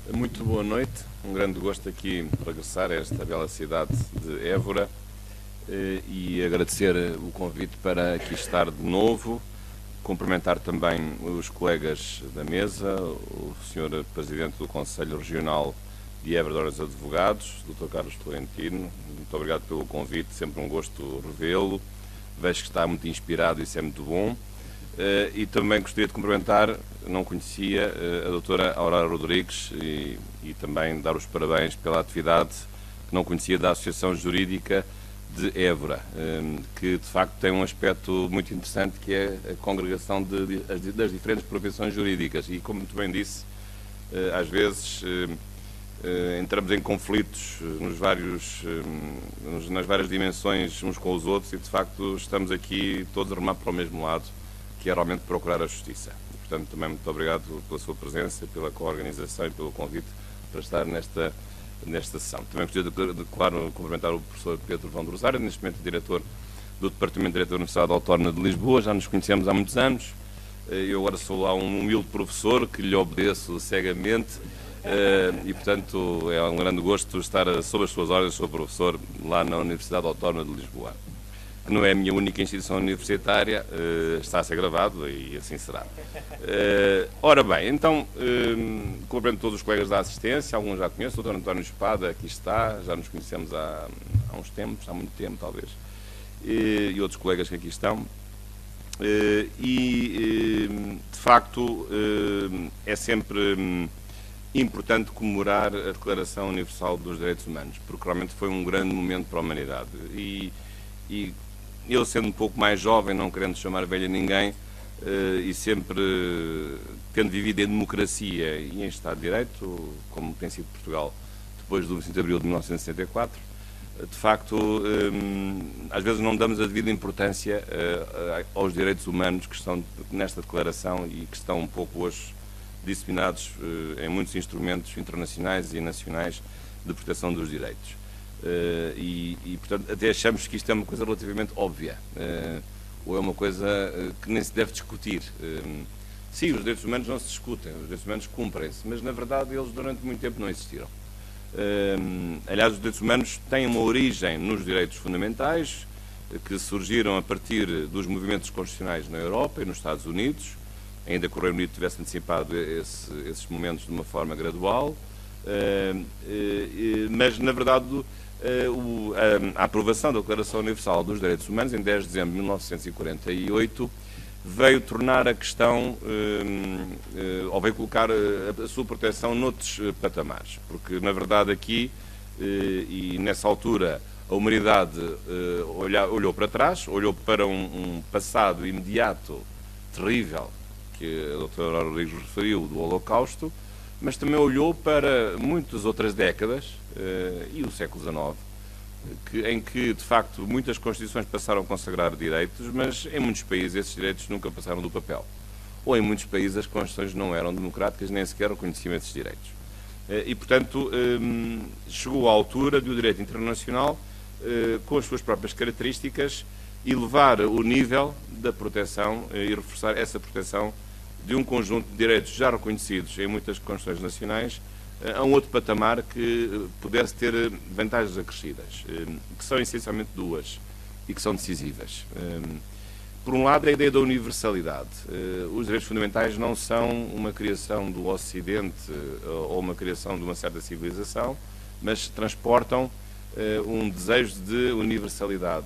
Muito boa noite, um grande gosto aqui regressar a esta bela cidade de Évora e agradecer o convite para aqui estar de novo, cumprimentar também os colegas da mesa, o Sr. Presidente do Conselho Regional de Évora de Ordens de Advogados, Dr. Carlos Florentino, muito obrigado pelo convite, sempre um gosto revê-lo, vejo que está muito inspirado e isso é muito bom. E também gostaria de cumprimentar, não conhecia, a doutora Aurora Rodrigues e também dar os parabéns pela atividade que não conhecia da Associação Jurídica de Évora, que de facto tem um aspecto muito interessante que é a congregação das diferentes profissões jurídicas e, como muito bem disse, às vezes entramos em conflitos nas várias dimensões uns com os outros e de facto estamos aqui todos a remar para o mesmo lado, que é realmente procurar a justiça. E, portanto, também muito obrigado pela sua presença, pela coorganização e pelo convite para estar nesta sessão. Também gostaria de claro, cumprimentar o professor Pedro Vão do Rosário, neste momento diretor do Departamento de Direito da Universidade Autónoma de Lisboa, já nos conhecemos há muitos anos. Eu agora sou lá um humilde professor que lhe obedeço cegamente e, portanto, é um grande gosto estar sob as suas ordens, sou professor lá na Universidade Autónoma de Lisboa, que não é a minha única instituição universitária, está a ser gravado e assim será. Ora bem, então, cumprimento todos os colegas da assistência, alguns já conheço, o Dr. António Espada aqui está, já nos conhecemos há uns tempos, há muito tempo talvez, e outros colegas que aqui estão. De facto, é sempre importante comemorar a Declaração Universal dos Direitos Humanos, porque realmente foi um grande momento para a humanidade. E eu, sendo um pouco mais jovem, não querendo chamar velho a ninguém, e sempre tendo vivido em democracia e em Estado de Direito, como tem sido Portugal depois do 25 de Abril de 1964, de facto, às vezes não damos a devida importância aos direitos humanos que estão nesta declaração e que estão um pouco hoje disseminados em muitos instrumentos internacionais e nacionais de proteção dos direitos. Portanto, até achamos que isto é uma coisa relativamente óbvia, ou é uma coisa que nem se deve discutir. Sim, os direitos humanos não se discutem, os direitos humanos cumprem-se, mas na verdade eles durante muito tempo não existiram. Aliás, os direitos humanos têm uma origem nos direitos fundamentais, que surgiram a partir dos movimentos constitucionais na Europa e nos Estados Unidos, ainda que o Reino Unido tivesse antecipado esses momentos de uma forma gradual, mas na verdade a aprovação da Declaração Universal dos Direitos Humanos, em 10 de dezembro de 1948, veio tornar a questão, ou veio colocar a sua proteção noutros patamares, porque na verdade aqui, e nessa altura, a humanidade olhou para trás, olhou para um passado imediato, terrível, que a doutora Rodrigues referiu, do Holocausto, mas também olhou para muitas outras décadas, e o século XIX, em que, de facto, muitas constituições passaram a consagrar direitos, mas em muitos países esses direitos nunca passaram do papel. Ou em muitos países as constituições não eram democráticas, nem sequer reconheciam esses direitos. E, portanto, chegou à altura de o direito internacional, com as suas próprias características, elevar o nível da proteção e reforçar essa proteção de um conjunto de direitos já reconhecidos em muitas constituições nacionais a um outro patamar que pudesse ter vantagens acrescidas, que são essencialmente duas e que são decisivas. Por um lado, a ideia da universalidade. Os direitos fundamentais não são uma criação do Ocidente ou uma criação de uma certa civilização, mas transportam um desejo de universalidade,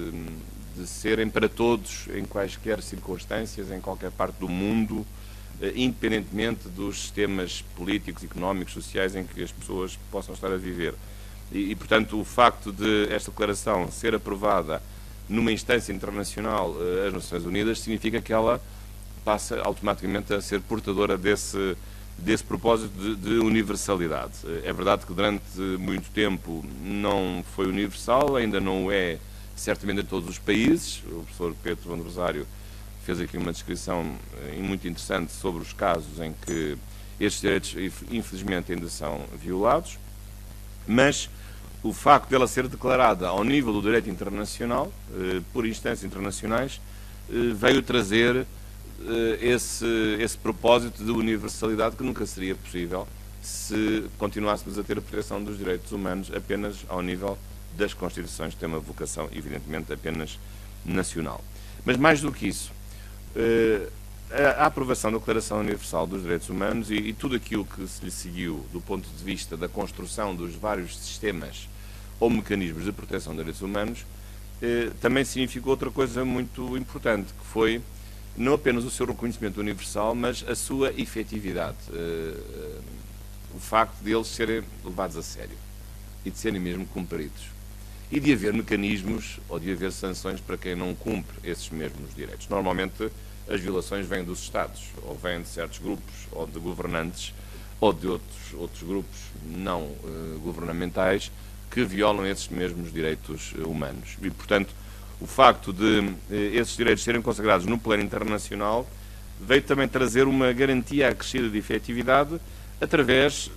de serem para todos, em quaisquer circunstâncias, em qualquer parte do mundo, independentemente dos sistemas políticos, económicos, sociais em que as pessoas possam estar a viver. Portanto, o facto de esta declaração ser aprovada numa instância internacional, as Nações Unidas, significa que ela passa automaticamente a ser portadora desse propósito de universalidade. É verdade que durante muito tempo não foi universal, ainda não o é certamente em todos os países. O professor Pedro Vão do Rosário fez aqui uma descrição muito interessante sobre os casos em que estes direitos, infelizmente, ainda são violados, mas o facto dela ser declarada ao nível do direito internacional, por instâncias internacionais, veio trazer esse propósito de universalidade que nunca seria possível se continuássemos a ter a proteção dos direitos humanos apenas ao nível das Constituições, que tem uma vocação, evidentemente, apenas nacional. Mas mais do que isso, a aprovação da Declaração Universal dos Direitos Humanos e tudo aquilo que se lhe seguiu do ponto de vista da construção dos vários sistemas ou mecanismos de proteção de direitos humanos, também significou outra coisa muito importante, que foi não apenas o seu reconhecimento universal, mas a sua efetividade. O facto de eles serem levados a sério e de serem mesmo cumpridos. E de haver mecanismos ou de haver sanções para quem não cumpre esses mesmos direitos. Normalmente as violações vêm dos Estados, ou vêm de certos grupos, ou de governantes, ou de outros grupos não governamentais que violam esses mesmos direitos humanos. E, portanto, o facto de esses direitos serem consagrados no plano internacional veio também trazer uma garantia acrescida de efetividade através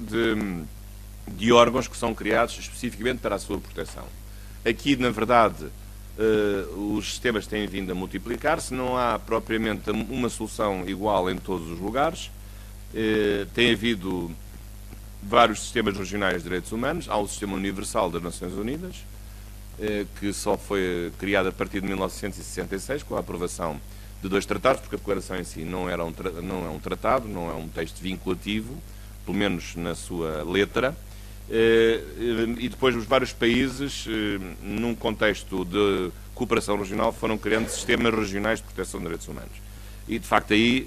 de órgãos que são criados especificamente para a sua proteção. Aqui, na verdade, os sistemas têm vindo a multiplicar-se, não há propriamente uma solução igual em todos os lugares. Tem havido vários sistemas regionais de direitos humanos, há o Sistema Universal das Nações Unidas, que só foi criado a partir de 1966, com a aprovação de 2 tratados, porque a declaração em si não é um tratado, não é um texto vinculativo, pelo menos na sua letra, e depois os vários países, num contexto de cooperação regional, foram criando sistemas regionais de proteção de direitos humanos. E, de facto, aí,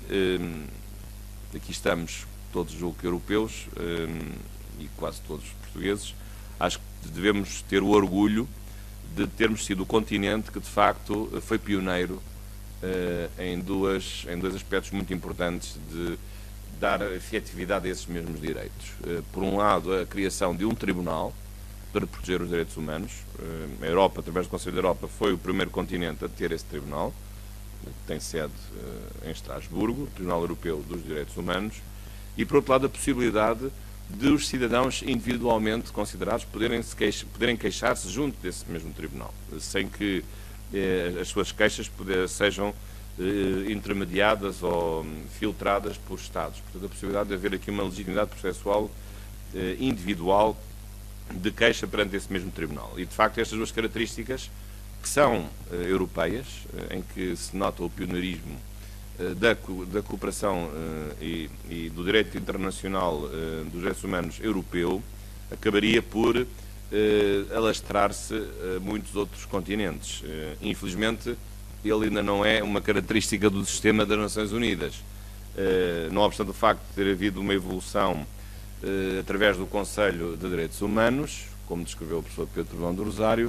aqui estamos todos, julgo que europeus, e quase todos portugueses, acho que devemos ter o orgulho de termos sido o continente que, de facto, foi pioneiro em dois aspectos muito importantes de dar efetividade a esses mesmos direitos. Por um lado, a criação de um tribunal para proteger os direitos humanos. A Europa, através do Conselho da Europa, foi o primeiro continente a ter esse tribunal, que tem sede em Estrasburgo, o Tribunal Europeu dos Direitos Humanos, e, por outro lado, a possibilidade de os cidadãos individualmente considerados poderem queixar-se junto desse mesmo tribunal, sem que as suas queixas sejam intermediadas ou filtradas por Estados. Portanto, a possibilidade de haver aqui uma legitimidade processual individual de queixa perante esse mesmo tribunal. E, de facto, estas duas características, que são europeias, em que se nota o pioneirismo da cooperação e do direito internacional dos direitos humanos europeu, acabaria por alastrar-se a muitos outros continentes. Infelizmente, ele ainda não é uma característica do sistema das Nações Unidas. Não obstante o facto de ter havido uma evolução através do Conselho de Direitos Humanos, como descreveu o professor Pedro Vão do Rosário,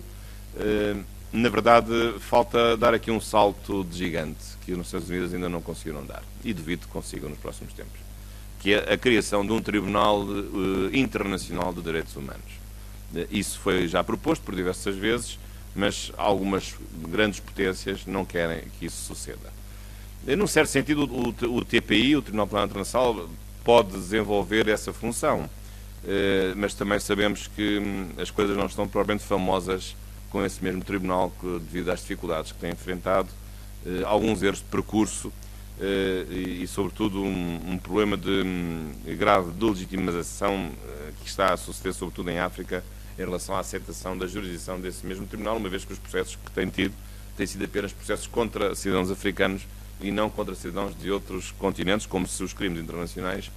na verdade, falta dar aqui um salto de gigante que as Nações Unidas ainda não conseguiram dar, e duvido que consigam nos próximos tempos, que é a criação de um Tribunal Internacional de Direitos Humanos. Isso foi já proposto por diversas vezes, mas algumas grandes potências não querem que isso suceda. Num certo sentido, o TPI, o Tribunal Penal Internacional, pode desenvolver essa função, mas também sabemos que as coisas não estão propriamente famosas com esse mesmo tribunal, devido às dificuldades que tem enfrentado, alguns erros de percurso e sobretudo, um problema grave de legitimização que está a suceder, sobretudo em África, em relação à aceitação da jurisdição desse mesmo tribunal, uma vez que os processos que tem tido têm sido apenas processos contra cidadãos africanos e não contra cidadãos de outros continentes, como se os crimes internacionais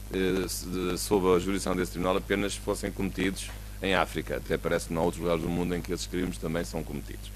sob a jurisdição desse tribunal apenas fossem cometidos em África. Até parece que não há outros lugares do mundo em que esses crimes também são cometidos.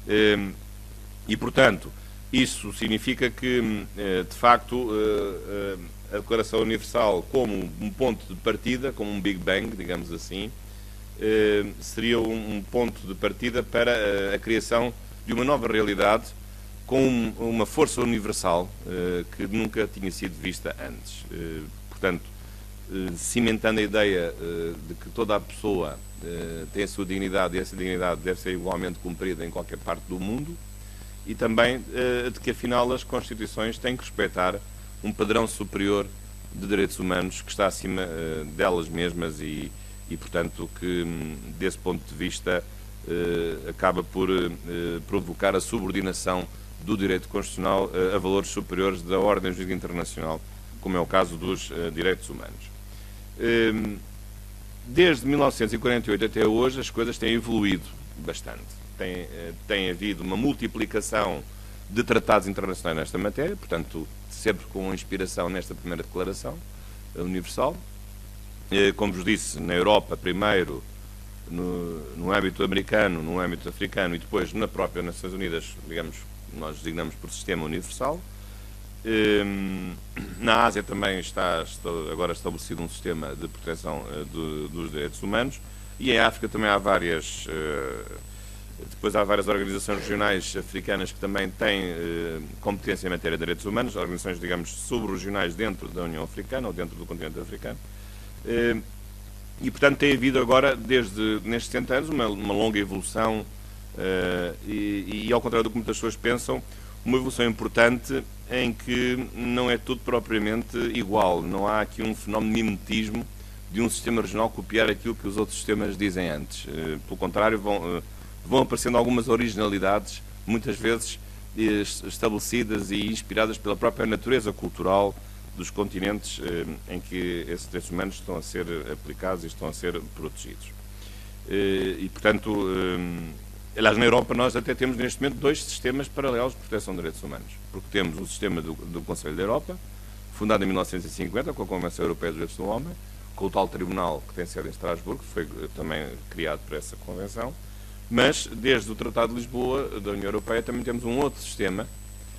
E, portanto, isso significa que, de facto, a Declaração Universal, como um ponto de partida, como um Big Bang, digamos assim, seria um ponto de partida para a criação de uma nova realidade com uma força universal que nunca tinha sido vista antes. Portanto, cimentando a ideia de que toda a pessoa tem a sua dignidade e essa dignidade deve ser igualmente cumprida em qualquer parte do mundo, e também de que, afinal, as Constituições têm que respeitar um padrão superior de direitos humanos que está acima delas mesmas e, portanto, que, desse ponto de vista, acaba por provocar a subordinação do direito constitucional a valores superiores da ordem jurídica internacional, como é o caso dos direitos humanos. Desde 1948 até hoje as coisas têm evoluído bastante. Tem havido uma multiplicação de tratados internacionais nesta matéria, portanto, sempre com inspiração nesta primeira declaração universal. Como vos disse, na Europa primeiro, no âmbito americano, no âmbito africano e depois na própria Nações Unidas, digamos, nós designamos por Sistema Universal. Na Ásia também está agora estabelecido um sistema de proteção dos direitos humanos, e em África também há várias organizações regionais africanas que também têm competência em matéria de direitos humanos, organizações, digamos, sub-regionais dentro da União Africana ou dentro do continente africano. E, portanto, tem havido agora, desde nestes 60 anos, uma longa evolução e, ao contrário do que muitas pessoas pensam, uma evolução importante em que não é tudo propriamente igual. Não há aqui um fenómeno de mimetismo de um sistema regional copiar aquilo que os outros sistemas dizem antes. Pelo contrário, vão aparecendo algumas originalidades, muitas vezes estabelecidas e inspiradas pela própria natureza cultural dos continentes em que esses direitos humanos estão a ser aplicados e estão a ser protegidos. E, portanto, aliás, na Europa nós até temos neste momento dois sistemas paralelos de proteção de direitos humanos, porque temos o sistema do Conselho da Europa, fundado em 1950 com a Convenção Europeia dos Direitos do Homem, com o tal tribunal que tem sede em Estrasburgo, que foi também criado por essa convenção, mas desde o Tratado de Lisboa da União Europeia também temos um outro sistema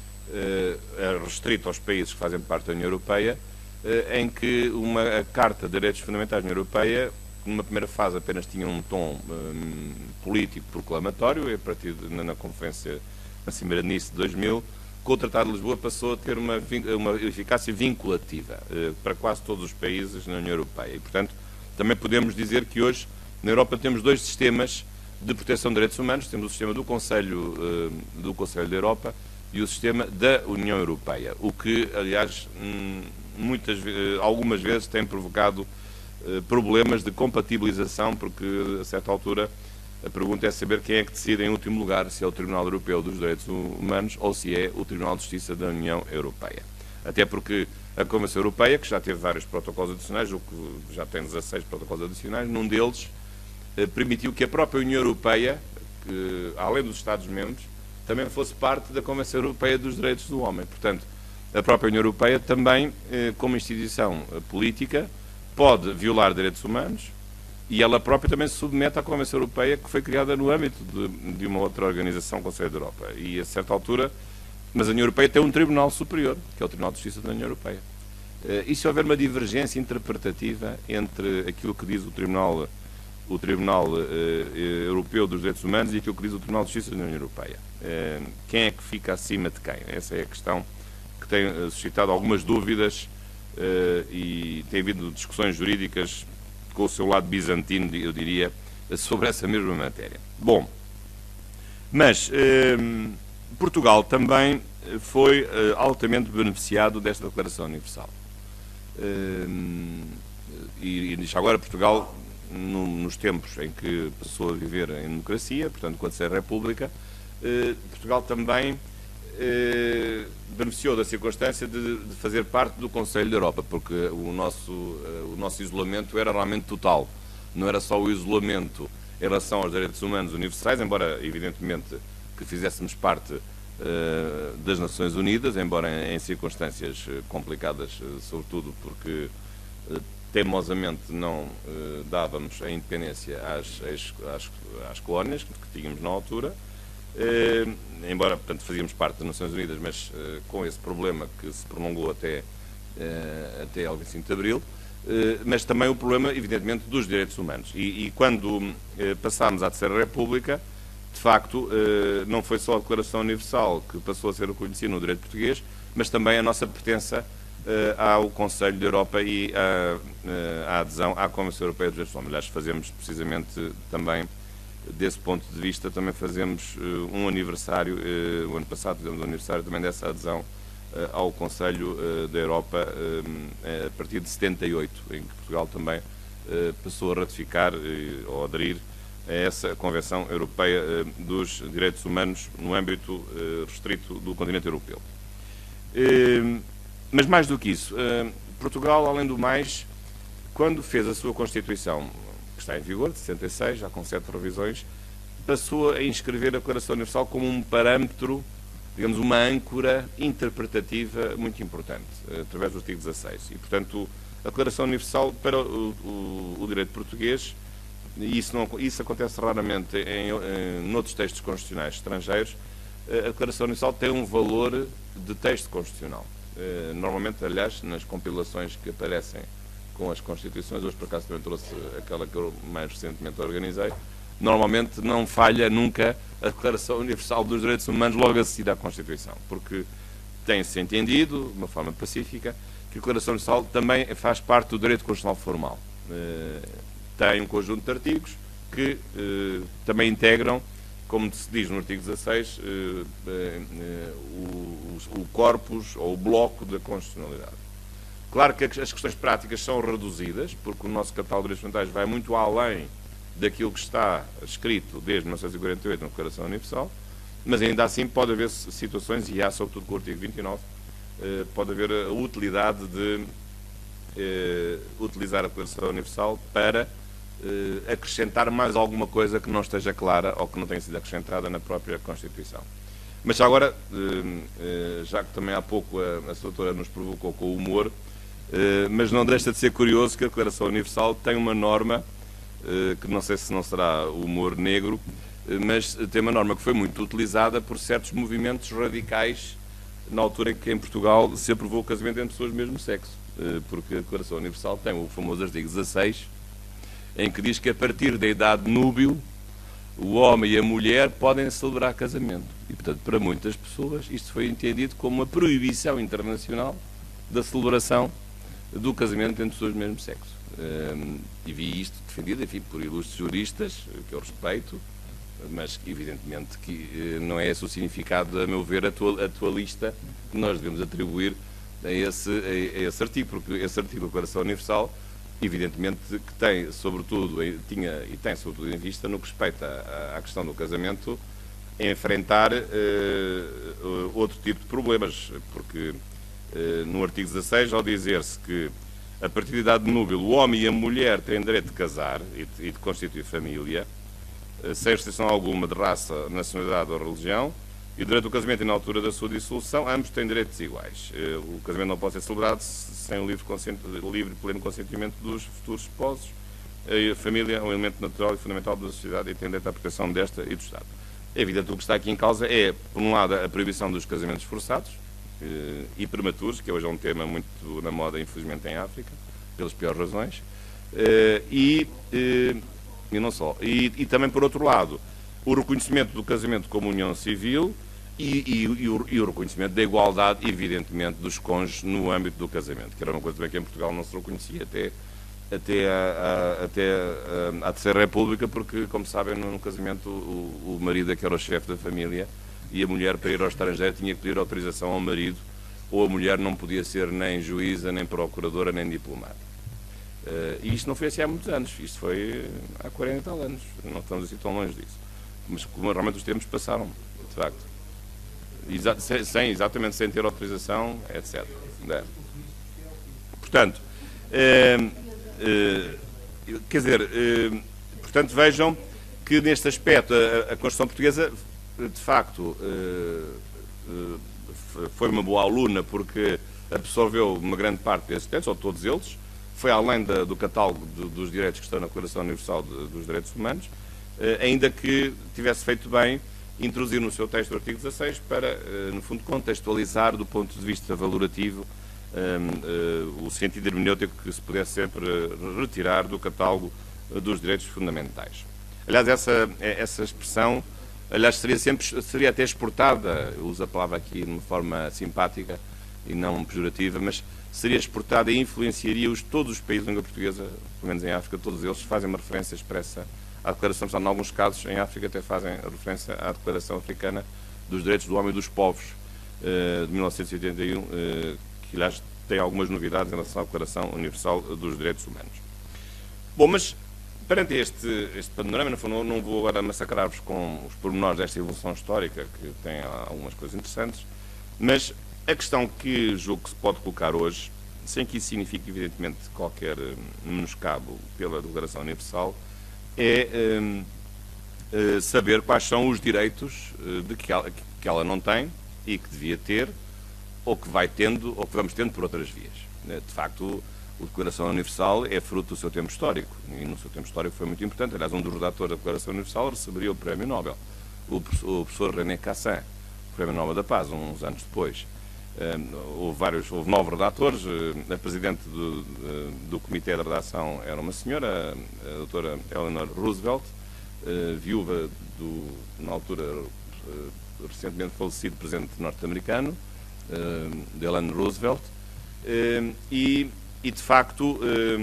restrito aos países que fazem parte da União Europeia, em que a Carta de Direitos Fundamentais da União Europeia, numa primeira fase apenas tinha um tom político proclamatório, e a partir na Conferência na Cimeira de Nice de 2000, com o Tratado de Lisboa passou a ter uma eficácia vinculativa para quase todos os países na União Europeia. E, portanto, também podemos dizer que hoje na Europa temos dois sistemas de proteção de direitos humanos. Temos o sistema do Conselho da Europa e o sistema da União Europeia, o que, aliás, algumas vezes tem provocado problemas de compatibilização, porque, a certa altura, a pergunta é saber quem é que decide em último lugar, se é o Tribunal Europeu dos Direitos Humanos ou se é o Tribunal de Justiça da União Europeia. Até porque a Convenção Europeia, que já teve vários protocolos adicionais, o que já tem 16 protocolos adicionais, num deles permitiu que a própria União Europeia, que, além dos Estados-membros, também fosse parte da Convenção Europeia dos Direitos do Homem. Portanto, a própria União Europeia também, como instituição política, pode violar direitos humanos, e ela própria também se submete à Convenção Europeia, que foi criada no âmbito de uma outra organização, Conselho da Europa. E, a certa altura, mas a União Europeia tem um tribunal superior, que é o Tribunal de Justiça da União Europeia. E se houver uma divergência interpretativa entre aquilo que diz o Tribunal Europeu dos Direitos Humanos e aquilo que diz o Tribunal de Justiça da União Europeia, quem é que fica acima de quem? Essa é a questão que tem suscitado algumas dúvidas e tem havido discussões jurídicas com o seu lado bizantino, eu diria, sobre essa mesma matéria. Bom, mas Portugal também foi altamente beneficiado desta Declaração Universal. E já agora Portugal, nos tempos em que passou a viver em democracia, portanto, quando se é República, Portugal também beneficiou da circunstância de fazer parte do Conselho da Europa, porque o nosso isolamento era realmente total. Não era só o isolamento em relação aos direitos humanos universais, embora, evidentemente, que fizéssemos parte das Nações Unidas, embora em circunstâncias complicadas, sobretudo porque teimosamente não dávamos a independência às colónias que tínhamos na altura, embora, portanto, fazíamos parte das Nações Unidas, mas com esse problema que se prolongou até ao 25 de Abril, mas também o problema, evidentemente, dos direitos humanos. E quando passámos à Terceira República, de facto, não foi só a Declaração Universal que passou a ser reconhecida no direito português, mas também a nossa pertença ao Conselho da Europa e a adesão à Convenção Europeia dos Direitos Humanos. Aliás, fazemos precisamente também, desse ponto de vista, também fazemos um aniversário, o ano passado fizemos um aniversário também dessa adesão ao Conselho da Europa a partir de 78, em que Portugal também passou a ratificar ou aderir a essa Convenção Europeia dos Direitos Humanos no âmbito restrito do continente europeu. Mas mais do que isso, Portugal, além do mais, quando fez a sua Constituição, que está em vigor, de 66, já com 7 revisões, passou a inscrever a Declaração Universal como um parâmetro, digamos, uma âncora interpretativa muito importante, através do artigo 16. E, portanto, a Declaração Universal para o direito português, e isso acontece raramente em outros textos constitucionais estrangeiros, a Declaração Universal tem um valor de texto constitucional. Normalmente, aliás, nas compilações que aparecem com as Constituições, hoje por acaso também trouxe aquela que eu mais recentemente organizei, normalmente não falha nunca a Declaração Universal dos Direitos Humanos logo a seguir à Constituição, porque tem-se entendido, de uma forma pacífica, que a Declaração Universal também faz parte do direito constitucional formal. Tem um conjunto de artigos que também integram, como se diz no artigo 16, o corpus ou o bloco da constitucionalidade. Claro que as questões práticas são reduzidas, porque o nosso catálogo de direitos fundamentais vai muito além daquilo que está escrito desde 1948 na Declaração Universal, mas ainda assim pode haver situações, e há sobretudo com o artigo 29, pode haver a utilidade de utilizar a Declaração Universal para acrescentar mais alguma coisa que não esteja clara ou que não tenha sido acrescentada na própria Constituição. Mas agora, já que também há pouco a sua doutora nos provocou com o humor, mas não deixa de ser curioso que a Declaração Universal tem uma norma, que não sei se não será o humor negro, mas tem uma norma que foi muito utilizada por certos movimentos radicais na altura em que em Portugal se aprovou o casamento entre pessoas do mesmo sexo, porque a Declaração Universal tem o famoso artigo 16, em que diz que a partir da idade núbil o homem e a mulher podem celebrar casamento. E, portanto, para muitas pessoas isto foi entendido como uma proibição internacional da celebração do casamento entre pessoas do mesmo sexo. E vi isto defendido, enfim, por ilustres juristas, que eu respeito, mas evidentemente que não é esse o significado, a meu ver, atualista que nós devemos atribuir a esse artigo, porque esse artigo da Declaração Universal, evidentemente que tem, sobretudo, tem sobretudo em vista, no que respeita à questão do casamento, enfrentar outro tipo de problemas, porque no artigo 16, ao dizer-se que a partir da idade núbil o homem e a mulher têm direito de casar e de constituir família, sem restrição alguma de raça, nacionalidade ou religião, e durante o casamento e na altura da sua dissolução, ambos têm direitos iguais. O casamento não pode ser celebrado sem o livre e pleno consentimento dos futuros esposos. A família é um elemento natural e fundamental da sociedade e tem direito à proteção desta e do Estado. É evidente que o que está aqui em causa é, por um lado, a proibição dos casamentos forçados e prematuros, que hoje é um tema muito na moda, infelizmente, em África, pelas piores razões, e não só. E também, por outro lado, o reconhecimento do casamento como união civil e o reconhecimento da igualdade, evidentemente, dos cônjuges no âmbito do casamento, que era uma coisa também que em Portugal não se reconhecia até à Terceira República, porque, como sabem, no casamento o marido é que era o chefe da família e a mulher, para ir ao estrangeiro, tinha que pedir autorização ao marido, ou a mulher não podia ser nem juíza, nem procuradora, nem diplomata. E isto não foi assim há muitos anos, isto foi há 40 e tal anos, não estamos assim tão longe disso. Mas como realmente os tempos passaram, de facto. Exatamente sem ter autorização, etc. Portanto, quer dizer, portanto, vejam que neste aspecto a Constituição Portuguesa, de facto, foi uma boa aluna porque absorveu uma grande parte desses textos, ou todos eles, foi além do catálogo dos direitos que estão na Declaração Universal dos Direitos Humanos, ainda que tivesse feito bem introduzir no seu texto o artigo 16 para, no fundo, contextualizar do ponto de vista valorativo o sentido hermenêutico que se pudesse sempre retirar do catálogo dos direitos fundamentais. Aliás, essa expressão, seria até exportada, eu uso a palavra aqui de uma forma simpática e não pejorativa, mas seria exportada e influenciaria todos os países de língua portuguesa, pelo menos em África, todos eles fazem uma referência expressa à Declaração, em alguns casos em África até fazem referência à Declaração Africana dos Direitos do Homem e dos Povos de 1981, que aliás tem algumas novidades em relação à Declaração Universal dos Direitos Humanos. Bom, mas perante este panorama, não vou agora massacrar-vos com os pormenores desta evolução histórica, que tem algumas coisas interessantes, mas a questão que julgo que se pode colocar hoje sem que isso signifique, evidentemente, qualquer menoscabo pela Declaração Universal, é saber quais são os direitos que ela não tem e que devia ter, ou que vai tendo, ou que vamos tendo por outras vias. De facto, a Declaração Universal é fruto do seu tempo histórico, e no seu tempo histórico foi muito importante. Aliás, um dos redatores da Declaração Universal receberia o Prémio Nobel, o professor René Cassin, Prémio Nobel da Paz, uns anos depois. Houve 9 redatores. A presidente do comitê de redação era uma senhora, a doutora Eleanor Roosevelt, viúva na altura, recentemente falecido presidente norte-americano, Delano Roosevelt, e de facto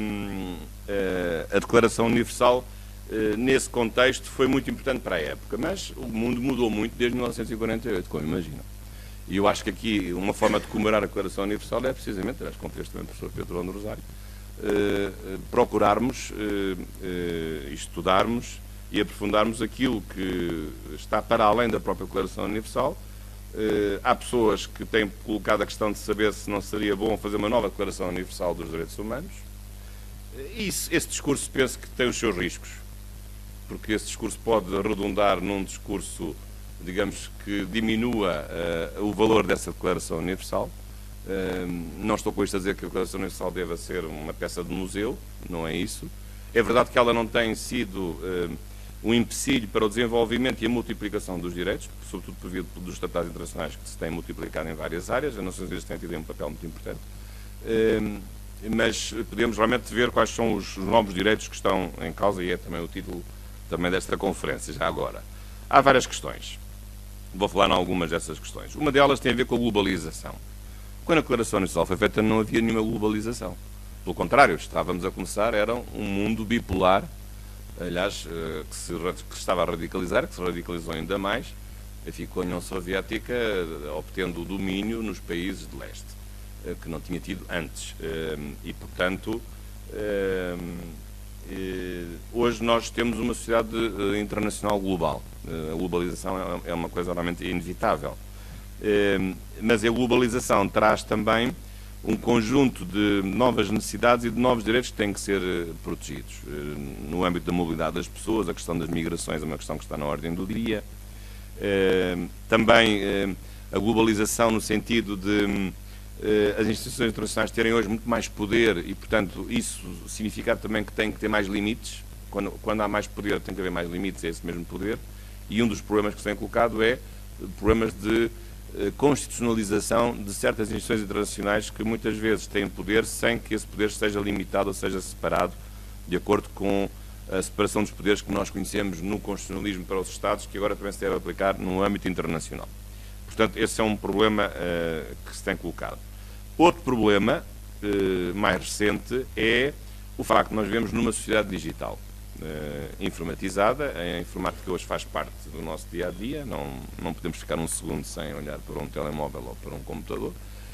a Declaração Universal nesse contexto foi muito importante para a época, mas o mundo mudou muito desde 1948, como imaginam. E eu acho que aqui uma forma de comemorar a Declaração Universal é precisamente, aliás, com texto também do professor Pedro Rono Rosário, procurarmos estudarmos e aprofundarmos aquilo que está para além da própria Declaração Universal. Há pessoas que têm colocado a questão de saber se não seria bom fazer uma nova Declaração Universal dos Direitos Humanos. E esse discurso penso que tem os seus riscos, porque esse discurso pode redundar num discurso, digamos, que diminua o valor dessa Declaração Universal. Não estou com isto a dizer que a Declaração Universal deva ser uma peça de museu, não é isso. É verdade que ela não tem sido um empecilho para o desenvolvimento e a multiplicação dos direitos, sobretudo por via dos tratados internacionais que se têm multiplicado em várias áreas. As Nações Unidas têm tido um papel muito importante. Mas podemos realmente ver quais são os novos direitos que estão em causa, e é também o título também desta conferência, já agora. Há várias questões. Vou falar em algumas dessas questões. Uma delas tem a ver com a globalização. Quando a Declaração Universal foi feita, não havia nenhuma globalização. Pelo contrário, estávamos a começar, era um mundo bipolar, aliás, que se estava a radicalizar, que se radicalizou ainda mais, ficou a União Soviética obtendo o domínio nos países de leste, que não tinha tido antes. E, portanto, hoje nós temos uma sociedade internacional global. A globalização é uma coisa realmente inevitável. Mas a globalização traz também um conjunto de novas necessidades e de novos direitos que têm que ser protegidos. No âmbito da mobilidade das pessoas, a questão das migrações é uma questão que está na ordem do dia. Também a globalização no sentido de as instituições internacionais terem hoje muito mais poder e, portanto, isso significar também que tem que ter mais limites. Quando há mais poder, tem que haver mais limites a esse mesmo poder. E um dos problemas que se tem colocado é problemas de constitucionalização de certas instituições internacionais que muitas vezes têm poder sem que esse poder seja limitado ou seja separado de acordo com a separação dos poderes que nós conhecemos no constitucionalismo para os Estados, que agora também se deve aplicar no âmbito internacional. Portanto, esse é um problema que se tem colocado. Outro problema mais recente é o facto de nós vivemos numa sociedade digital informatizada. A informática hoje faz parte do nosso dia-a-dia, não podemos ficar um segundo sem olhar para um telemóvel ou para um computador,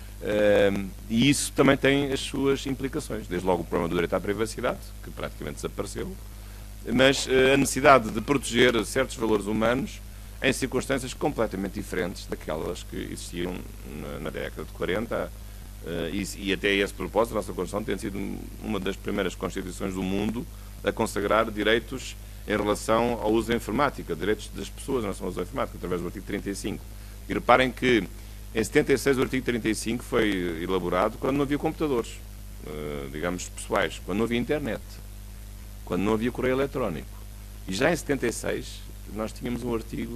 e isso também tem as suas implicações, desde logo o problema do direito à privacidade, que praticamente desapareceu, mas a necessidade de proteger certos valores humanos em circunstâncias completamente diferentes daquelas que existiam na década de 40, e até a esse propósito a nossa Constituição tem sido uma das primeiras Constituições do mundo a consagrar direitos em relação ao uso da informática, direitos das pessoas em relação ao uso da informática, através do artigo 35. E reparem que em 76 o artigo 35 foi elaborado quando não havia computadores, digamos, pessoais, quando não havia internet, quando não havia correio eletrónico. E já em 76 nós tínhamos o artigo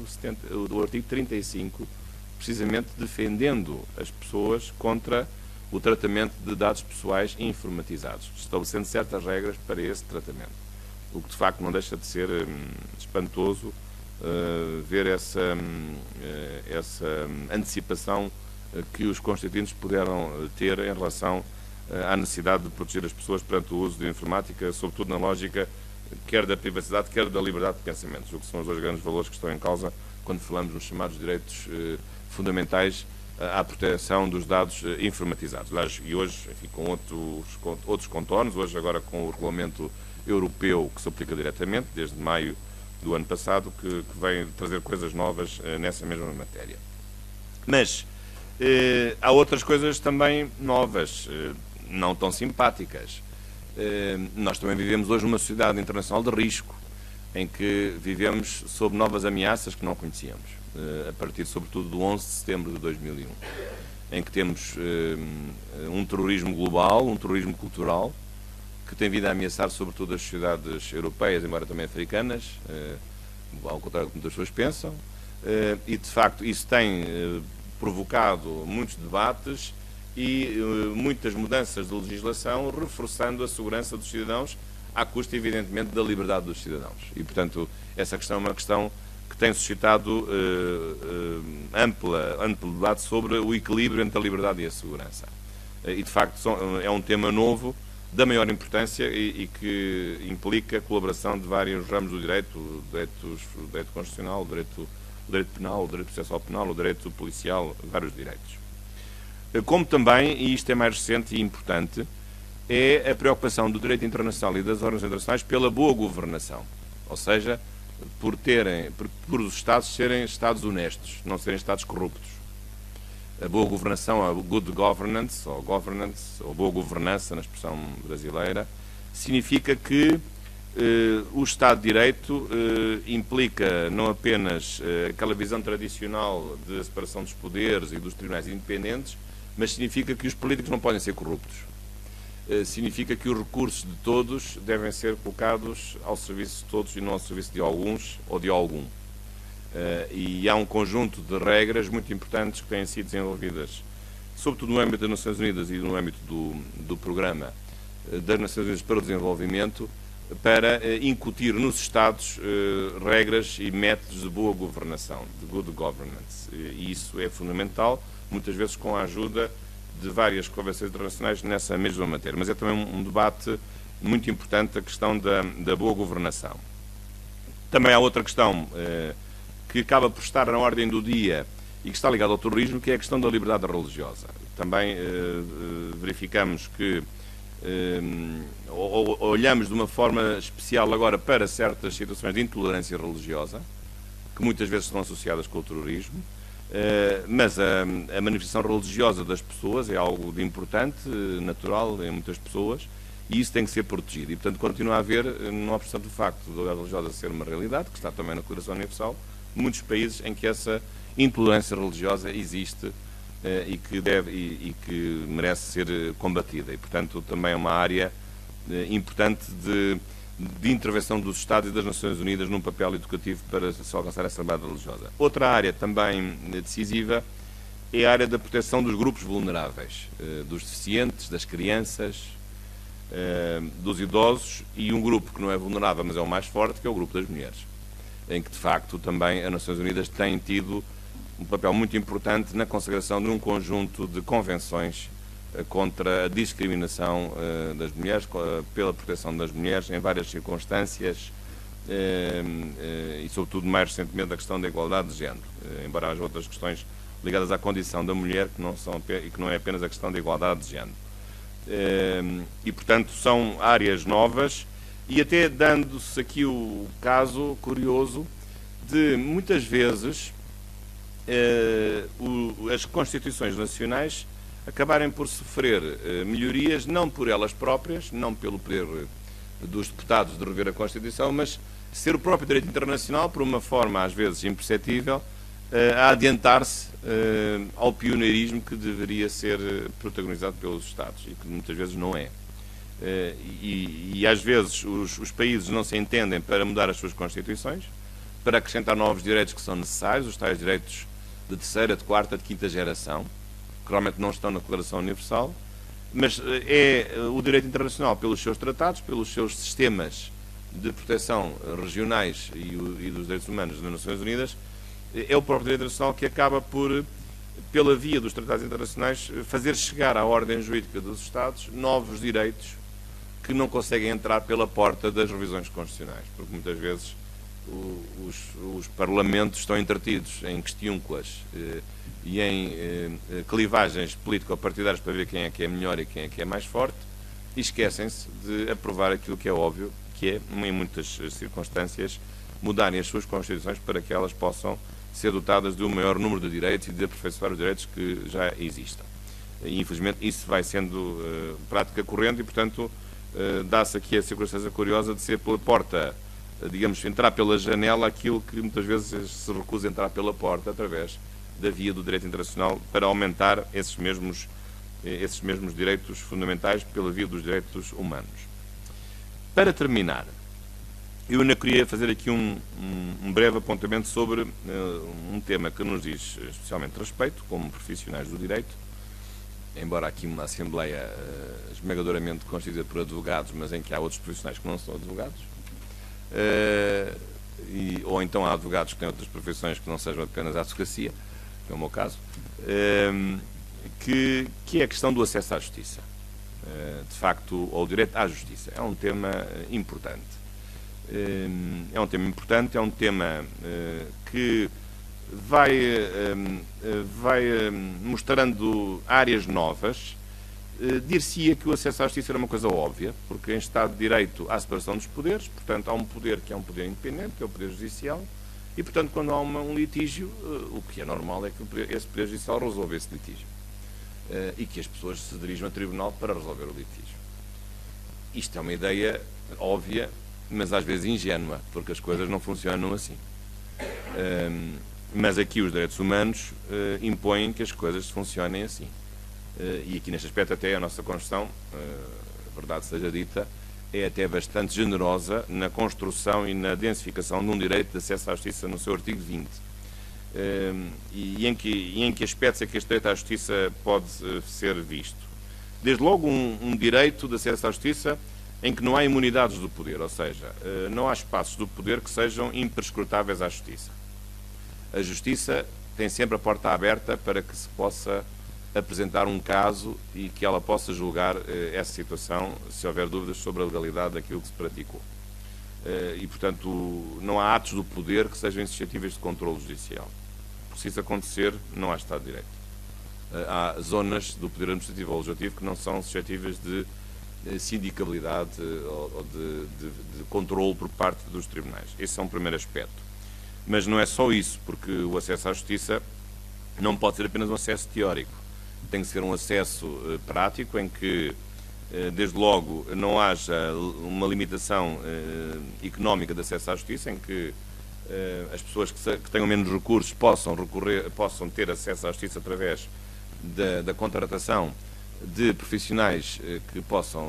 35, precisamente defendendo as pessoas contra o tratamento de dados pessoais informatizados, estabelecendo certas regras para esse tratamento. O que de facto não deixa de ser espantoso ver essa antecipação que os constituintes puderam ter em relação à necessidade de proteger as pessoas perante o uso de informática, sobretudo na lógica quer da privacidade, quer da liberdade de pensamento, o que são os dois grandes valores que estão em causa quando falamos nos chamados direitos fundamentais à proteção dos dados informatizados. E hoje, enfim, com outros contornos, hoje agora com o regulamento europeu que se aplica diretamente, desde maio do ano passado, que vem trazer coisas novas nessa mesma matéria. Mas há outras coisas também novas. não tão simpáticas. Nós também vivemos hoje numa sociedade internacional de risco, em que vivemos sob novas ameaças que não conhecíamos, a partir sobretudo do 11 de setembro de 2001, em que temos um terrorismo global, um terrorismo cultural, que tem vindo a ameaçar sobretudo as sociedades europeias, embora também africanas, ao contrário do que muitas pessoas pensam, e de facto isso tem provocado muitos debates e muitas mudanças de legislação, reforçando a segurança dos cidadãos, à custa, evidentemente, da liberdade dos cidadãos. E, portanto, essa questão é uma questão que tem suscitado amplo debate sobre o equilíbrio entre a liberdade e a segurança. E, de facto, é um tema novo, da maior importância e que implica a colaboração de vários ramos do direito, o direito constitucional, o direito penal, o direito processual penal, o direito policial, vários direitos. Como também, e isto é mais recente e importante, é a preocupação do direito internacional e das ordens internacionais pela boa governação, ou seja, por os Estados serem Estados honestos, não serem Estados corruptos. A boa governação, a good governance, ou boa governança, na expressão brasileira, significa que o Estado de Direito implica não apenas aquela visão tradicional de separação dos poderes e dos tribunais independentes, mas significa que os políticos não podem ser corruptos. Significa que os recursos de todos devem ser colocados ao serviço de todos e não ao serviço de alguns ou de algum. E há um conjunto de regras muito importantes que têm sido desenvolvidas, sobretudo no âmbito das Nações Unidas e no âmbito do Programa das Nações Unidas para o Desenvolvimento, para incutir nos Estados regras e métodos de boa governação, de good governance. E isso é fundamental, muitas vezes com a ajuda de várias convenções internacionais nessa mesma matéria. Mas é também um debate muito importante a questão da boa governação. Também há outra questão que acaba por estar na ordem do dia e que está ligada ao terrorismo, que é a questão da liberdade religiosa. Também verificamos que olhamos de uma forma especial agora para certas situações de intolerância religiosa, que muitas vezes estão associadas com o terrorismo, mas a manifestação religiosa das pessoas é algo de importante, natural em muitas pessoas, e isso tem que ser protegido. E, portanto, continua a haver, não obstante o facto da liberdade religiosa ser uma realidade, que está também na Declaração Universal, muitos países em que essa intolerância religiosa existe e que merece ser combatida. E, portanto, também é uma área importante de intervenção dos Estados e das Nações Unidas num papel educativo para se alcançar essa liberdade religiosa. Outra área também decisiva é a área da proteção dos grupos vulneráveis, dos deficientes, das crianças, dos idosos, e um grupo que não é vulnerável, mas é o mais forte, que é o grupo das mulheres, em que, de facto, também as Nações Unidas têm tido um papel muito importante na consagração de um conjunto de convenções contra a discriminação das mulheres, pela proteção das mulheres em várias circunstâncias e, sobretudo, mais recentemente, a questão da igualdade de género, embora haja outras questões ligadas à condição da mulher que não é apenas a questão da igualdade de género. E, portanto, são áreas novas e até dando-se aqui o caso curioso de, muitas vezes, as Constituições nacionais acabarem por sofrer melhorias, não por elas próprias, não pelo poder dos deputados de rever a Constituição, mas ser o próprio direito internacional, por uma forma às vezes imperceptível, a adiantar-se ao pioneirismo que deveria ser protagonizado pelos Estados e que muitas vezes não é. E às vezes os países não se entendem para mudar as suas Constituições, para acrescentar novos direitos que são necessários, os tais direitos de terceira, de quarta, de quinta geração, que realmente não estão na Declaração Universal, mas é o direito internacional, pelos seus tratados, pelos seus sistemas de proteção regionais e dos direitos humanos das Nações Unidas, é o próprio direito internacional que acaba por, pela via dos tratados internacionais, fazer chegar à ordem jurídica dos Estados novos direitos que não conseguem entrar pela porta das revisões constitucionais, porque muitas vezes os parlamentos estão entretidos em questiúnculas e em clivagens político-partidárias para ver quem é que é melhor e quem é que é mais forte, e esquecem-se de aprovar aquilo que é óbvio, que é, em muitas circunstâncias, mudarem as suas Constituições para que elas possam ser dotadas de um maior número de direitos e de aperfeiçoar os direitos que já existam. E, infelizmente, isso vai sendo prática corrente e, portanto, dá-se aqui a circunstância curiosa de ser pela porta, digamos, entrar pela janela aquilo que muitas vezes se recusa a entrar pela porta através da via do direito internacional para aumentar esses mesmos direitos fundamentais pela via dos direitos humanos. Para terminar, eu ainda queria fazer aqui um breve apontamento sobre um tema que nos diz especialmente respeito, como profissionais do direito, embora aqui uma Assembleia esmagadoramente constituída por advogados, mas em que há outros profissionais que não são advogados, ou então há advogados que têm outras profissões que não sejam apenas a advocacia, que é o meu caso, que é a questão do acesso à justiça. De facto, ou o direito à justiça. É um tema importante. É um tema importante, é um tema que vai mostrando áreas novas. Dir-se-ia que o acesso à justiça era uma coisa óbvia, porque em Estado de Direito há separação dos poderes, portanto há um poder que é um poder independente, que é o poder judicial, e portanto quando há um litígio, o que é normal é que esse poder judicial resolva esse litígio. E que as pessoas se dirijam a tribunal para resolver o litígio. Isto é uma ideia óbvia, mas às vezes ingênua, porque as coisas não funcionam assim. Mas aqui os direitos humanos impõem que as coisas funcionem assim. E aqui neste aspecto até a nossa Constituição, a verdade seja dita, é até bastante generosa na construção e na densificação de um direito de acesso à justiça no seu artigo 20. E em que aspectos é que este direito à justiça pode ser visto? Desde logo um direito de acesso à justiça em que não há imunidades do poder, ou seja, não há espaços do poder que sejam imprescrutáveis à justiça. A justiça tem sempre a porta aberta para que se possa apresentar um caso e que ela possa julgar essa situação se houver dúvidas sobre a legalidade daquilo que se praticou. E, portanto, não há atos do poder que sejam suscetíveis de controle judicial. Se isso acontecer, não há Estado de Direito. Há zonas do poder administrativo ou legislativo que não são suscetíveis de sindicabilidade ou de controle por parte dos tribunais. Esse é um primeiro aspecto. Mas não é só isso, porque o acesso à justiça não pode ser apenas um acesso teórico. Tem que ser um acesso prático em que, desde logo, não haja uma limitação económica de acesso à justiça, em que as pessoas que tenham menos recursos possam ter acesso à justiça através da contratação de profissionais que possam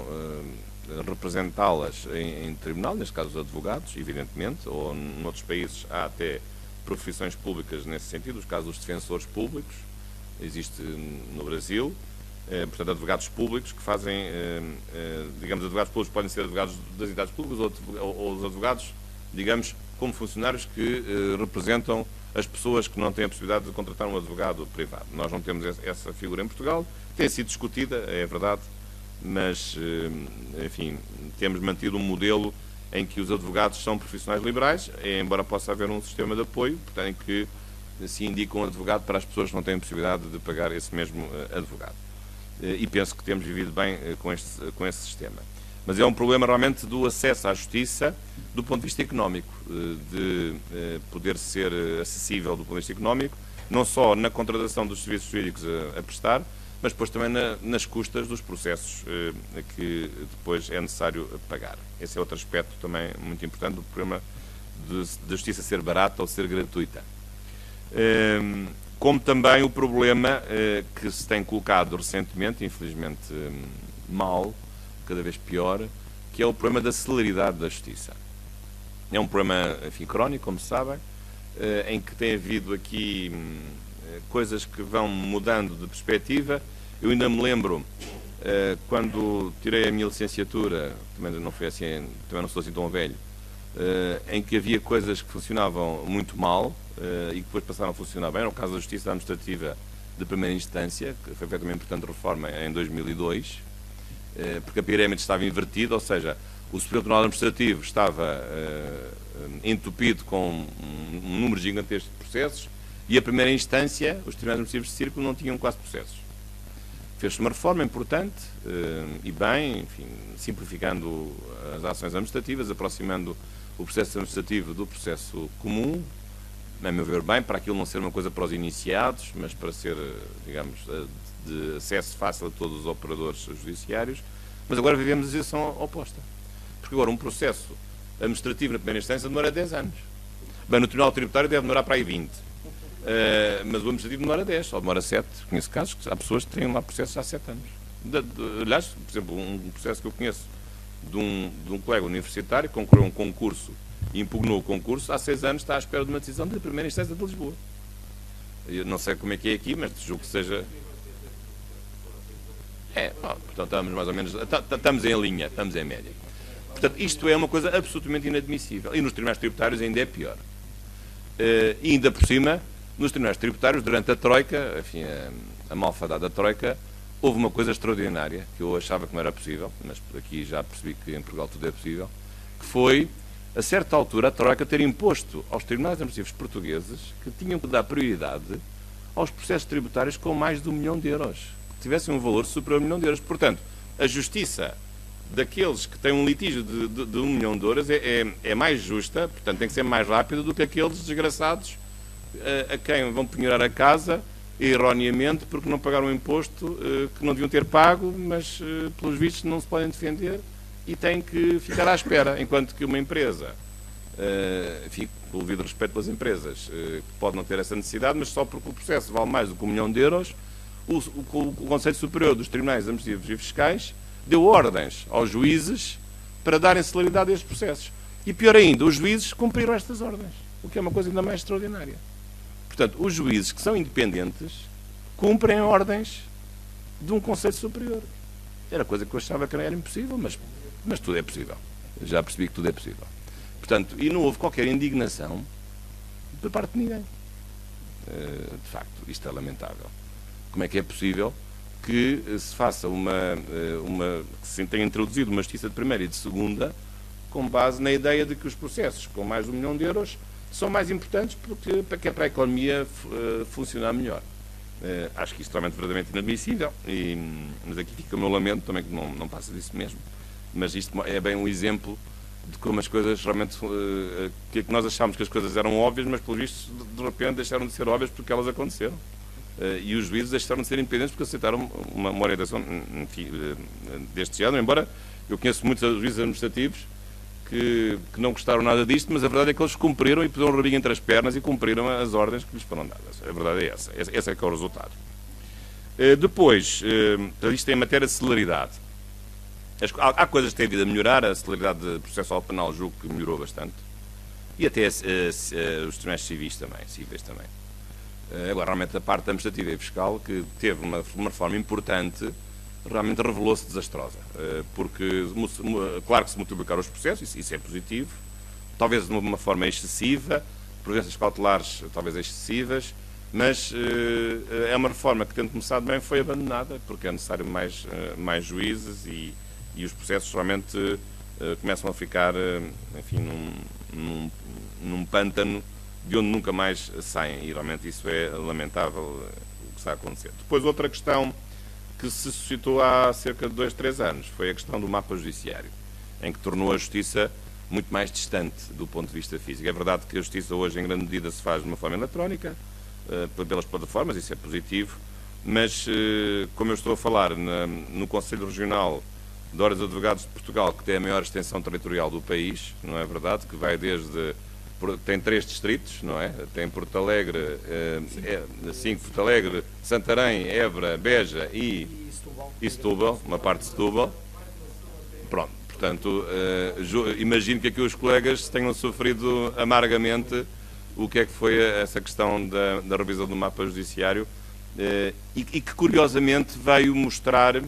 representá-las em tribunal, neste caso os advogados, evidentemente, ou noutros países há até profissões públicas nesse sentido, os casos dos defensores públicos, existe no Brasil, portanto, advogados públicos que fazem, digamos, advogados públicos podem ser advogados das entidades públicas ou os advogados, digamos, como funcionários que representam as pessoas que não têm a possibilidade de contratar um advogado privado. Nós não temos essa figura em Portugal, tem sido discutida, é verdade, mas, enfim, temos mantido um modelo em que os advogados são profissionais liberais, embora possa haver um sistema de apoio, portanto, em que se indica um advogado para as pessoas que não têm a possibilidade de pagar esse mesmo advogado. E penso que temos vivido bem com esse sistema. Mas é um problema realmente do acesso à justiça do ponto de vista económico, de poder ser acessível do ponto de vista económico, não só na contratação dos serviços jurídicos a prestar, mas depois também nas custas dos processos que depois é necessário pagar. Esse é outro aspecto também muito importante do problema de justiça ser barata ou ser gratuita. Como também o problema que se tem colocado recentemente, infelizmente mal, cada vez pior, que é o problema da celeridade da justiça. É um problema, enfim, crónico, como se sabem, em que tem havido aqui coisas que vão mudando de perspectiva. Eu ainda me lembro, quando tirei a minha licenciatura, também não foi assim, também não sou assim tão velho, em que havia coisas que funcionavam muito mal e que depois passaram a funcionar bem. Era o caso da Justiça Administrativa de primeira instância, que foi feita uma importante reforma em 2002, porque a pirâmide estava invertida, ou seja, o Superior Tribunal Administrativo estava entupido com um número gigantesco de processos e a primeira instância, os tribunais administrativos de círculo, não tinham quase processos. Fez-se uma reforma importante e bem, enfim, simplificando as ações administrativas, aproximando o processo administrativo do processo comum, a meu ver, bem, para aquilo não ser uma coisa para os iniciados, mas para ser, digamos, de acesso fácil a todos os operadores judiciários, mas agora vivemos a situação oposta. Porque agora um processo administrativo na primeira instância demora 10 anos. Bem, no Tribunal Tributário deve demorar para aí 20. Mas o administrativo demora 10, ou demora 7. Conheço casos que há pessoas que têm lá processos há 7 anos. Aliás, por exemplo, um processo que eu conheço de um colega universitário que concorreu a um concurso e impugnou o concurso, há 6 anos está à espera de uma decisão da primeira instância de Lisboa. Eu não sei como é que é aqui, mas julgo que seja... portanto, estamos mais ou menos... Estamos em linha, estamos em média. Portanto, isto é uma coisa absolutamente inadmissível. E nos tribunais tributários ainda é pior. E ainda por cima, nos tribunais tributários, durante a Troika, enfim, a malfadada Troika, houve uma coisa extraordinária, que eu achava que não era possível, mas aqui já percebi que em Portugal tudo é possível, que foi, a certa altura, a Troika ter imposto aos tribunais administrativos portugueses que tinham que dar prioridade aos processos tributários com mais de 1 milhão de euros, que tivessem um valor superior a 1 milhão de euros. Portanto, a justiça daqueles que têm um litígio de 1 milhão de euros é mais justa, portanto tem que ser mais rápida do que aqueles desgraçados a quem vão penhorar a casa erroneamente porque não pagaram o imposto que não deviam ter pago, mas pelos vistos não se podem defender e têm que ficar à espera, enquanto que uma empresa, enfim, com o devido respeito pelas empresas, pode não ter essa necessidade, mas só porque o processo vale mais do que 1 milhão de euros, o Conselho Superior dos Tribunais Administrativos e Fiscais deu ordens aos juízes para darem celeridade a estes processos. E pior ainda, os juízes cumpriram estas ordens, o que é uma coisa ainda mais extraordinária. Portanto, os juízes que são independentes cumprem ordens de um Conselho Superior. Era coisa que eu achava que era impossível, mas tudo é possível. Já percebi que tudo é possível. Portanto, e não houve qualquer indignação por parte de ninguém. De facto, isto é lamentável. Como é que é possível que se faça que se tenha introduzido uma justiça de primeira e de segunda com base na ideia de que os processos com mais de 1 milhão de euros são mais importantes porque é para a economia funcionar melhor. Acho que isto é realmente verdadeiramente inadmissível, mas aqui fica o meu lamento também que não passa disso mesmo. Mas isto é bem um exemplo de como as coisas realmente, que nós achámos que as coisas eram óbvias, mas pelo visto de repente deixaram de ser óbvias porque elas aconteceram. E os juízes deixaram de ser independentes porque aceitaram uma orientação, enfim, deste género, embora eu conheço muitos juízes administrativos que não gostaram nada disto, mas a verdade é que eles cumpriram e puseram o rabinho entre as pernas e cumpriram as ordens que lhes foram dadas. A verdade é essa. Esse é que é o resultado. Depois, isto é em matéria de celeridade. Há coisas que têm vindo a melhorar, a celeridade processual penal julgo que melhorou bastante. E até os tribunais cíveis também. Agora, realmente, a parte administrativa e fiscal, que teve uma reforma importante, realmente revelou-se desastrosa. Porque, claro que se multiplicaram os processos, isso é positivo, talvez de uma forma excessiva, providências cautelares talvez excessivas, mas é uma reforma que, tendo começado bem, foi abandonada, porque é necessário mais juízes e os processos realmente começam a ficar, enfim, num pântano de onde nunca mais saem, e realmente isso é lamentável o que está a acontecer. Depois, outra questão que se suscitou há cerca de 2, 3 anos foi a questão do mapa judiciário, em que tornou a justiça muito mais distante do ponto de vista físico. É verdade que a justiça hoje, em grande medida, se faz de uma forma eletrónica, pelas plataformas, isso é positivo, mas, como eu estou a falar, no Conselho Regional de Ordens de Advogados de Portugal, que tem a maior extensão territorial do país, não é verdade? Que vai tem 3 distritos, não é? Tem Porto Alegre, 5 Porto Alegre, Santarém, Évora, Beja e Setúbal, uma parte de Setúbal. Pronto, portanto, imagino que aqui os colegas tenham sofrido amargamente o que é que foi essa questão da revisão do mapa judiciário e que, curiosamente, veio mostrar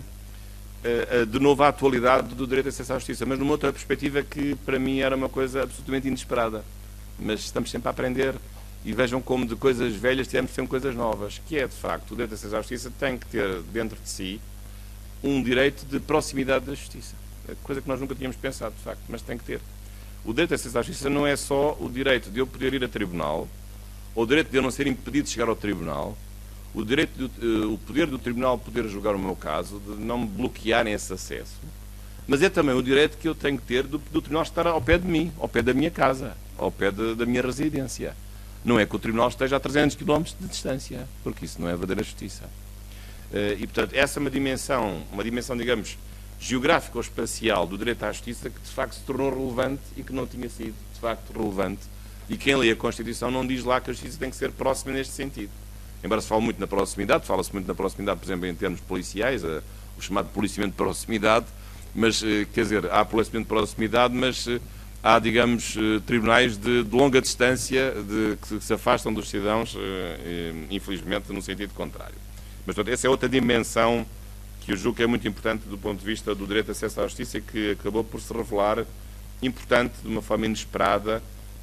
de novo a atualidade do direito de acesso à justiça, mas numa outra perspectiva que, para mim, era uma coisa absolutamente inesperada. Mas estamos sempre a aprender e vejam como de coisas velhas temos sempre coisas novas, que é, de facto, o direito de acesso à justiça tem que ter dentro de si um direito de proximidade da justiça, coisa que nós nunca tínhamos pensado, de facto, mas tem que ter. O direito de acesso à justiça não é só o direito de eu poder ir a tribunal, ou o direito de eu não ser impedido de chegar ao tribunal, o poder do tribunal poder julgar o meu caso, de não me bloquearem esse acesso, mas é também o direito que eu tenho que ter do tribunal estar ao pé de mim, ao pé da minha casa, ao pé da minha residência. não é que o Tribunal esteja a 300 km de distância, porque isso não é verdadeira justiça. E, portanto, essa é uma dimensão, digamos, geográfica ou espacial do direito à justiça que, de facto, se tornou relevante e que não tinha sido, de facto, relevante. E quem lê a Constituição não diz lá que a justiça tem que ser próxima neste sentido. Embora se fale muito na proximidade, fala-se muito na proximidade, por exemplo, em termos policiais, o chamado policiamento de proximidade, mas, quer dizer, há policiamento de proximidade, mas há, digamos, tribunais de longa distância que se afastam dos cidadãos, infelizmente, no sentido contrário. Mas, portanto, essa é outra dimensão que eu julgo que é muito importante do ponto de vista do direito de acesso à justiça e que acabou por se revelar importante de uma forma inesperada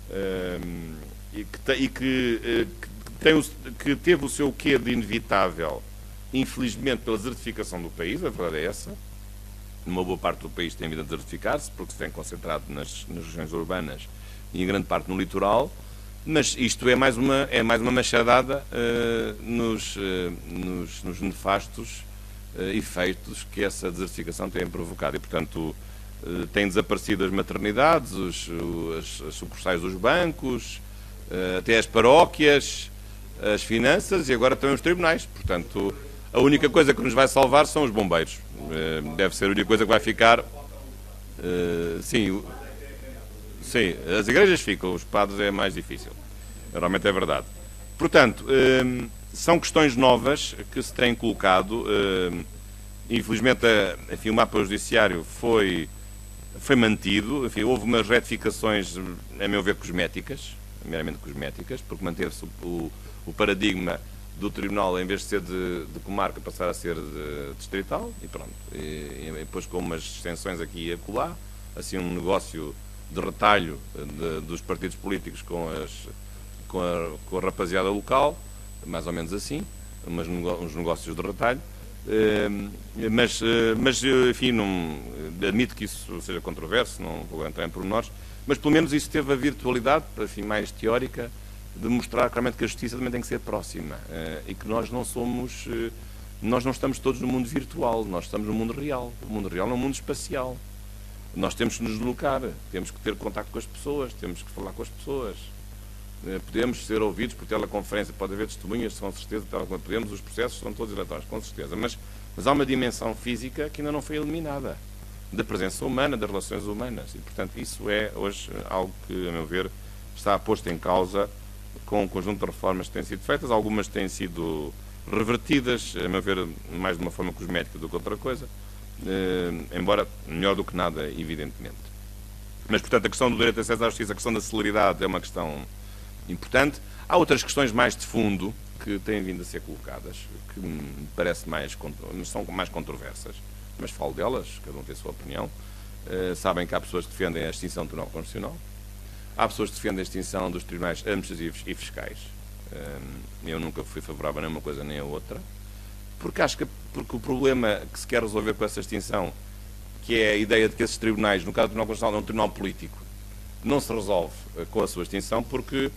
que teve o seu quê de inevitável, infelizmente, pela desertificação do país, a verdade é essa. Uma boa parte do país tem vindo a desertificar-se, porque se tem concentrado nas regiões urbanas e em grande parte no litoral, mas isto é mais uma machadada nos nefastos efeitos que essa desertificação tem provocado. E, portanto, têm desaparecido as maternidades, as sucursais dos bancos, até as paróquias, as finanças e agora também os tribunais. Portanto, a única coisa que nos vai salvar são os bombeiros. Deve ser a única coisa que vai ficar. Sim, as igrejas ficam, os padres é mais difícil. Realmente é verdade. Portanto, são questões novas que se têm colocado. Infelizmente, enfim, o mapa judiciário foi mantido. Enfim, houve umas retificações, a meu ver, cosméticas, meramente cosméticas, porque manteve-se o paradigma do Tribunal, em vez de ser de comarca, passar a ser distrital, e pronto. E depois com umas extensões aqui e acolá, assim um negócio de retalho dos partidos políticos com a rapaziada local, mais ou menos assim, uns negócios de retalho. Mas enfim, não, admito que isso seja controverso, não vou entrar em pormenores, mas pelo menos isso teve a virtualidade, enfim, mais teórica, de mostrar claramente que a justiça também tem que ser próxima e que nós não estamos todos no mundo virtual, nós estamos no mundo real. O mundo real é um mundo espacial. Nós temos que nos deslocar, temos que ter contacto com as pessoas, temos que falar com as pessoas. Podemos ser ouvidos por teleconferência, pode haver testemunhas, com certeza, podemos, os processos são todos eletrônicos, com certeza, mas há uma dimensão física que ainda não foi eliminada, da presença humana, das relações humanas, e, portanto, isso é hoje algo que, a meu ver, está posto em causa com um conjunto de reformas que têm sido feitas, algumas têm sido revertidas, a meu ver, mais de uma forma cosmética do que outra coisa, embora melhor do que nada, evidentemente. Mas, portanto, a questão do direito de acesso à justiça, a questão da celeridade é uma questão importante. Há outras questões mais de fundo que têm vindo a ser colocadas, que me parece são mais controversas, mas falo delas, cada um tem a sua opinião. Sabem que há pessoas que defendem a extinção do Tribunal Constitucional, há pessoas que defendem a extinção dos tribunais administrativos e fiscais. Eu nunca fui favorável a nenhuma coisa nem a outra, porque acho que o problema que se quer resolver com essa extinção, que é a ideia de que esses tribunais, no caso do Tribunal Constitucional, é um tribunal político, não se resolve com a sua extinção, porque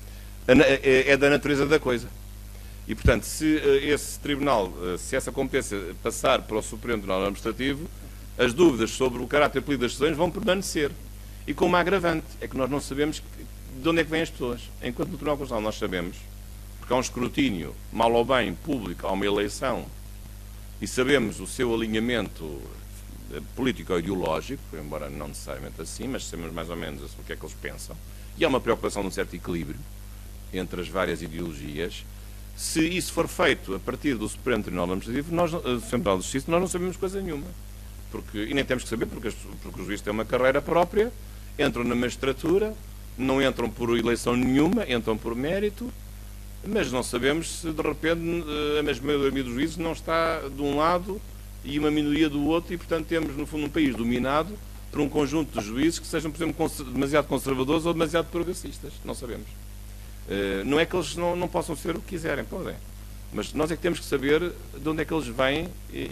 é da natureza da coisa. E, portanto, se esse tribunal, se essa competência passar para o Supremo Tribunal Administrativo, as dúvidas sobre o caráter político das decisões vão permanecer. E com uma agravante, é que nós não sabemos de onde é que vêm as pessoas. Enquanto no Tribunal Constitucional nós sabemos, porque há um escrutínio, mal ou bem, público, há uma eleição, e sabemos o seu alinhamento político ou ideológico, embora não necessariamente assim, mas sabemos mais ou menos o que é que eles pensam, e há uma preocupação de um certo equilíbrio entre as várias ideologias. Se isso for feito a partir do Supremo Tribunal Administrativo, Tribunal de Justiça, nós não sabemos coisa nenhuma. E nem temos que saber, porque os juízes têm uma carreira própria, entram na magistratura, não entram por eleição nenhuma, entram por mérito, mas não sabemos se de repente a maioria dos juízes não está de um lado e uma minoria do outro, e portanto temos no fundo um país dominado por um conjunto de juízes que sejam, por exemplo, demasiado conservadores ou demasiado progressistas. Não sabemos. Não é que eles não possam ser o que quiserem, podem. Mas nós é que temos que saber de onde é que eles vêm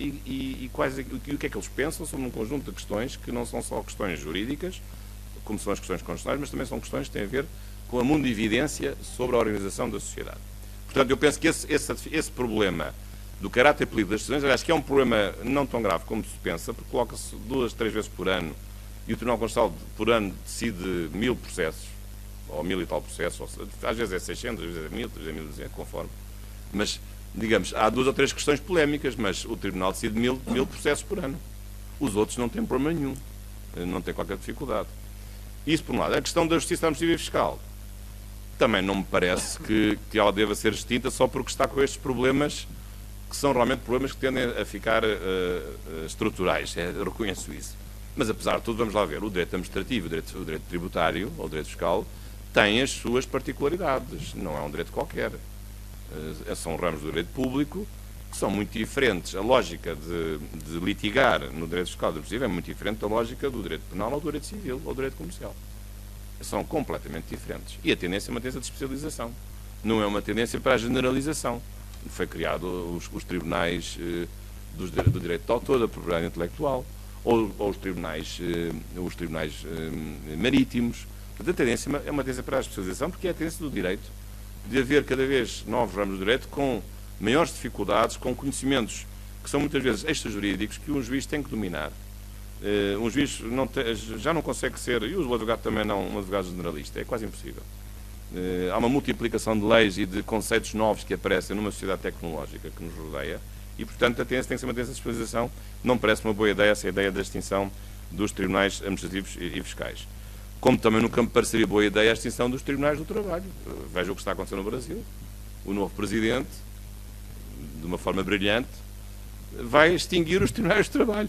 e o que é que eles pensam sobre um conjunto de questões que não são só questões jurídicas, como são as questões constitucionais, mas também são questões que têm a ver com a mundividência sobre a organização da sociedade. Portanto, eu penso que esse problema do caráter político das decisões, aliás, que é um problema não tão grave como se pensa, porque coloca-se 2, 3 vezes por ano, e o Tribunal Constitucional por ano decide 1000 processos, ou 1000 e tal processos, às vezes é 600, às vezes é 1000, às vezes é 1200, conforme. Mas, digamos, há 2 ou 3 questões polémicas, mas o Tribunal decide 1000 processos por ano. Os outros não têm problema nenhum, não têm qualquer dificuldade. Isso, por um lado. A questão da justiça administrativa e fiscal também não me parece que ela deva ser extinta só porque está com estes problemas, que são realmente problemas que tendem a ficar estruturais. Eu reconheço isso. Mas, apesar de tudo, vamos lá ver, o direito administrativo, o direito tributário, ou o direito fiscal, tem as suas particularidades. Não é um direito qualquer. São ramos do direito público que são muito diferentes. A lógica de litigar no direito fiscal e administrativo é muito diferente da lógica do direito penal ou do direito civil ou do direito comercial. São completamente diferentes. E a tendência é uma tendência de especialização. Não é uma tendência para a generalização. Foi criado os tribunais do direito de autor, da propriedade intelectual, ou os tribunais marítimos. Portanto, a tendência é uma tendência para a especialização, porque é a tendência do direito de haver cada vez novos ramos do direito com maiores dificuldades, com conhecimentos que são muitas vezes extrajurídicos, que um juiz tem que dominar. Um juiz já não consegue ser, e o advogado também não, um advogado generalista, é quase impossível. Há uma multiplicação de leis e de conceitos novos que aparecem numa sociedade tecnológica que nos rodeia e, portanto, a tendência tem que ser uma tendência de especialização. Não me parece uma boa ideia essa ideia da extinção dos tribunais administrativos e fiscais. Como também nunca me pareceria boa ideia a extinção dos tribunais do trabalho. Veja o que está acontecendo no Brasil. O novo presidente, de uma forma brilhante, vai extinguir os tribunais do trabalho.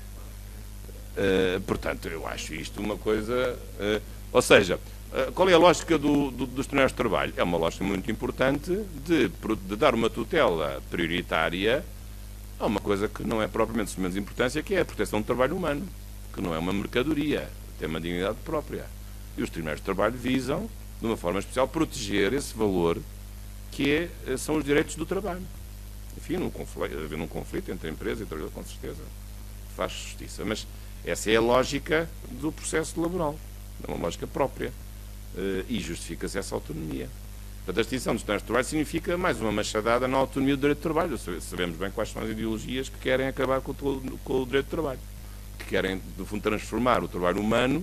Portanto, eu acho isto uma coisa... ou seja, qual é a lógica dos tribunais de trabalho? É uma lógica muito importante de dar uma tutela prioritária a uma coisa que não é propriamente de menos importância, que é a proteção do trabalho humano, que não é uma mercadoria, tem uma dignidade própria. E os tribunais de trabalho visam, de uma forma especial, proteger esse valor que são os direitos do trabalho. Enfim, havendo um conflito entre a empresa e o trabalhador, com certeza, faz justiça. Mas essa é a lógica do processo laboral, é uma lógica própria. E justifica-se essa autonomia. Portanto, a extinção dos tribunais de trabalho significa mais uma machadada na autonomia do direito de trabalho. Sabemos bem quais são as ideologias que querem acabar com o direito de trabalho, que querem, no fundo, transformar o trabalho humano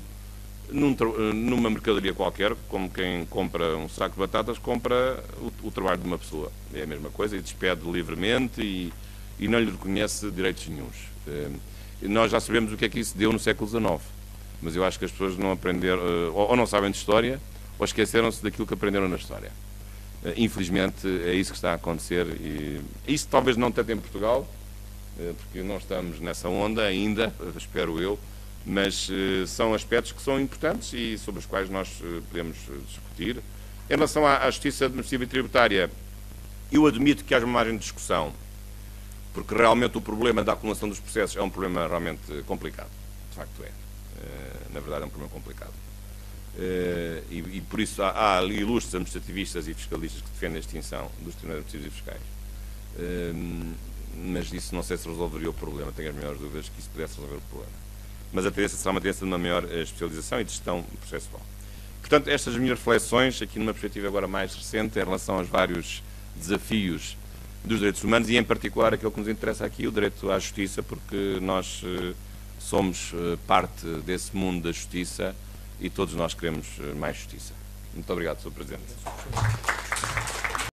numa mercadoria qualquer, como quem compra um saco de batatas compra o trabalho de uma pessoa. É a mesma coisa, e despede livremente e não lhe reconhece direitos nenhuns. Nós já sabemos o que é que isso deu no século XIX, mas eu acho que as pessoas não aprenderam, ou não sabem de história, ou esqueceram-se daquilo que aprenderam na história. Infelizmente é isso que está a acontecer, e isso talvez não tanto em Portugal, porque não estamos nessa onda ainda, espero eu, mas são aspectos que são importantes e sobre os quais nós podemos discutir. Em relação à justiça administrativa e tributária, eu admito que haja uma margem de discussão, porque realmente o problema da acumulação dos processos é um problema realmente complicado. De facto é. Na verdade é um problema complicado. E por isso há ilustres administrativistas e fiscalistas que defendem a extinção dos tribunais administrativos e fiscais. Mas isso não sei se resolveria o problema. Tenho as maiores dúvidas que isso pudesse resolver o problema. Mas a tendência será uma tendência de uma maior especialização e de gestão processual. Portanto, estas minhas reflexões, aqui numa perspectiva agora mais recente, em relação aos vários desafios dos direitos humanos e, em particular, aquele que nos interessa aqui, o direito à justiça, porque nós somos parte desse mundo da justiça e todos nós queremos mais justiça. Muito obrigado, Sr. Presidente.